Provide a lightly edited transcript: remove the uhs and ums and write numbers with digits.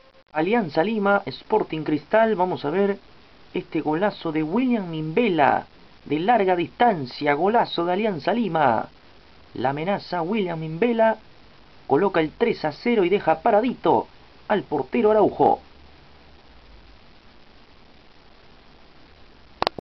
Alianza Lima, Sporting Cristal. Vamos a ver este golazo de William Mimbela. De larga distancia, golazo de Alianza Lima. La amenaza William Mimbela. Coloca el 3-0 y deja paradito al portero Araujo.